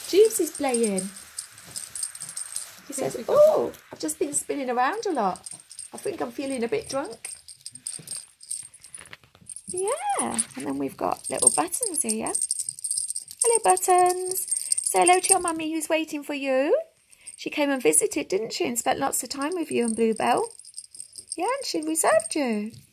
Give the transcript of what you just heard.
Jeeves is playing. He says, oh, I've just been spinning around a lot. I think I'm feeling a bit drunk. Yeah, and then we've got little Buttons here. Hello, Buttons. Say hello to your mummy who's waiting for you. She came and visited, didn't she, and spent lots of time with you and Bluebell. Yeah, and she reserved you.